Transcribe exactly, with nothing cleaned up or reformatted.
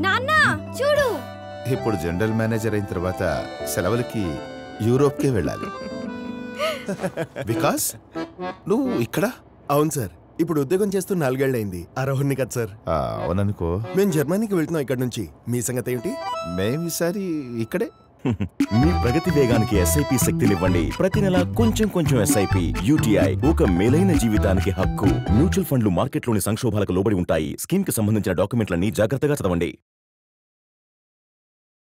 నాన్న చూడు, ఇప్పుడు జనరల్ మేనేజర్ అయిన తర్వాత సెలవులకి యూరోప్కే వెళ్ళాలి. వికాస్, నువ్వు ఇక్కడ? అవును సార్, ఇప్పుడు ఉద్యోగం చేస్తూ నాలుగేళ్లైంది. అర్హుణ్ణి కదా సార్. అవుననుకో. మేము జర్మనీకి వెళ్తున్నాం ఇక్కడ నుంచి. మీ సంగతి ఏంటి? మేము ఈసారి ఇక్కడే. మీ ప్రగతి వేగానికి ఎస్ఐపి శక్తినివ్వండి. ప్రతి నెల కొంచెం కొంచెం ఎస్ఐపి. యూటీఐ, ఒక మేలైన జీవితానికి హక్కు. మ్యూచువల్ ఫండ్లు మార్కెట్లోని సంక్షోభాలకు లోబడి ఉంటాయి. స్కీమ్ కి సంబంధించిన డాక్యుమెంట్లన్నీ జాగ్రత్తగా చదవండి.